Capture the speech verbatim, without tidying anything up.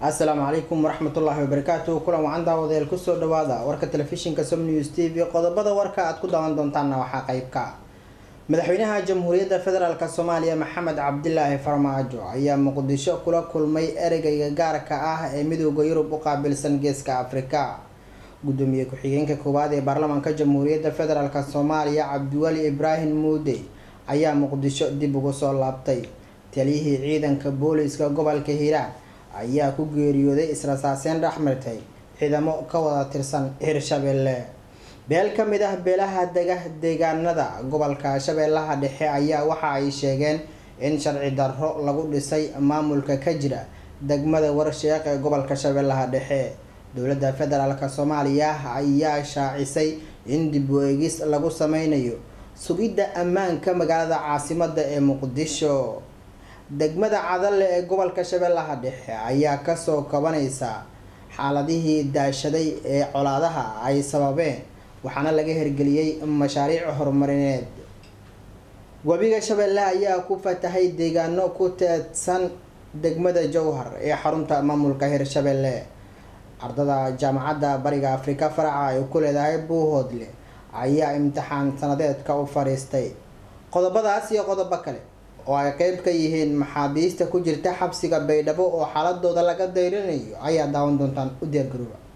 السلام عليكم ورحمة الله وبركاته. كل ما عندها وذي الكسر دوادا ورك التلفزيون كسم نيوز تي في قد بدأ ورك أتكون دوان دونتانا وحقيبك مدحوينها جمهورية الفدرال الصومالية محمد عبد الله فرماجو أيام مقدشة كل كل مي أرجع جارك آه مدو غيره بقابل سنجس كأفريقيا قدومي كحيين ككوباد برلمان كجمهورية الفدرال الصومالية عبد الولي إبراهيم مودي أيام مقدشة دي بقصة لابتي تليه عيدا كبوليس كقبل كهيران ayaa ku geeriyooday israasaaseen dhaxmartay ciidamo ka wada tirsan Hirshabelle beel ka mid ah beelaha deegaanada gobolka Shabeellaha Dhexe ayaa waxa ay sheegeen in sharci darro lagu dhisay maamulka ka jira degmada Warshaeq ee gobolka Shabeellaha Dhexe dowladda federaalka Soomaaliya ayaa shaacisay in dib u eegis lagu sameynayo sugidda ammaanka magaalada caasimadda ee Muqdisho degmada Cadale ee gobolka Shabeellaha Dhexe ayaa ka soo kabanaysa xaaladihii daashaday ee colaadaha ay sababeen waxaana laga hirgeliyay mashaariic horumarineed wabiga Shabeelle ayaa ku fatahay deegaano ku teedsan degmada Jowhar ee xarunta maamulka Hirshabelle ardada jaamacadda Bariga Afrika faraca ay ku leedahay Buuhoodle ayaa imtixaan sanadeedka u fariistay qodobadaas iyo qodobo kale oo ay qayb ka yihiin maxaabiista ku jirta xabsiga Baydhabo oo xaaladooda laga dayrinayo ayaa daawan doontaan u diyaar garooba.